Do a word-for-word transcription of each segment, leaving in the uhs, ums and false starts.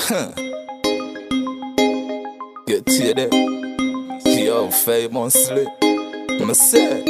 Get to that. Yo, famously. Me say,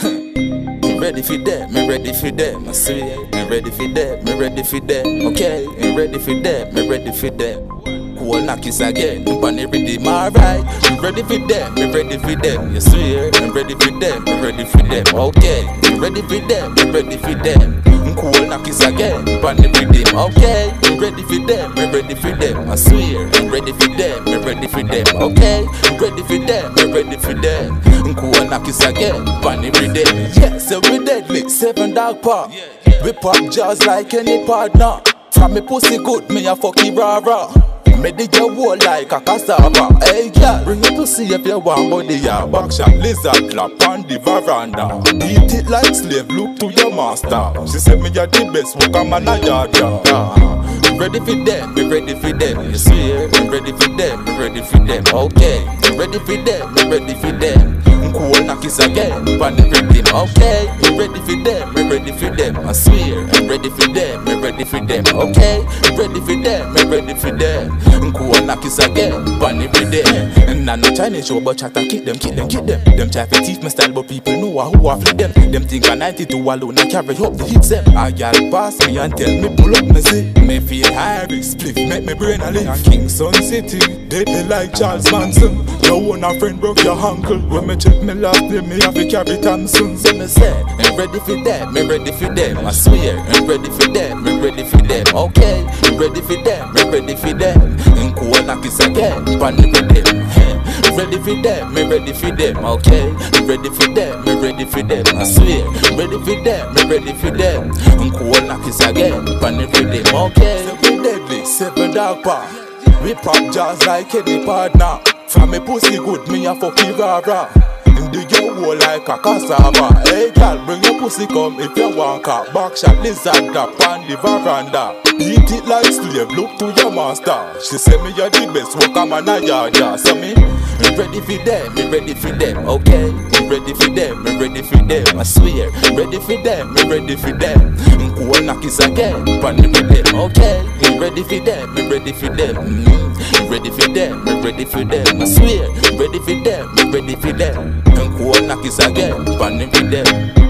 me ready for that, me ready for that, me say, me ready for that, me ready for that, okay, me ready for that, me ready for that. Cool knock kiss again, on the rhythm, alright. Me ready for that, me ready for that, you see, me ready for that, me ready for that, okay, me ready for that, me ready for that. Cool knock kiss again, on the rhythm, okay, me ready for that, me ready for that, I swear, me ready for that, me ready for that, okay, me ready for that, me ready for that. Cool knock kiss again, on the rhythm, yeah, so we deadly, seven dog park. We pop jazz like any partner. From me pussy good, me a fucky rah rah. Me dig your wall like a cassava. Hey girl, bring it to see if you want body ya. Backshot lizard clap on the veranda. Beat it like slave, look to your master. She said me a the best worker man a yard ya. uh, Ready for them, be ready for them. You see it, be ready for them, be ready for them. Okay, be ready for them, be ready for them. Cool knock kiss again, on the rhythm. Okay, be ready for them, be ready for them. I swear, be ready for them, be ready for them. Okay, be ready for them, be ready for them. Cool knock kiss again, on the rhythm. And I no Chinese show, but chat and kick them, kick them, kick them. Them try to teach me style, but people know who I flip them. Them think I ninety-two alone, I carry up the hits them. I gal pass me and tell me pull up me see. Me feel high risk, split, make me brain a live. Kingston City, deadly like Charles Manson. Your one a friend broke your ankle. When me check me last name, me have to carry Thompson. So me say, I'm ready for them, me ready for them. I swear, I'm ready for them, me ready for them. Okay, I'm ready for them, me ready for them. And cool knock kiss again, on the rhythm. Ready for them, me ready for them. Okay, ready for them, me ready for them. I swear, ready for them, me ready for them. And cool knock kiss again, on the rhythm. Okay, so we deadly, seven dog park. We pop jazz like any partner. From me pussy good, me a fucky rah rah. And dig your wall like a cassava. Hey girl, bring your pussy come if you want car. Backshot lizard grab on the veranda. Beat it like slave, look to your master. She say me you're the best worker man a yard ya. So me, me ready for them, me ready for them. Okay, me ready for them, me ready for them. I swear, ready for them, me ready for them. Cool knock kiss again, on the rhythm. Okay, me ready for them, me ready for them. Mm-hmm. Ready for them, me ready for them. I swear, ready for them, me ready for them. And cool knock kiss again, on the rhythm.